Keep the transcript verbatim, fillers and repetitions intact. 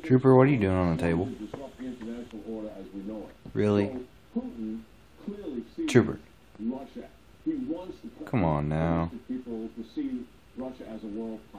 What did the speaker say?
Trooper, what are you doing on the table? Really? Trooper. Come on now.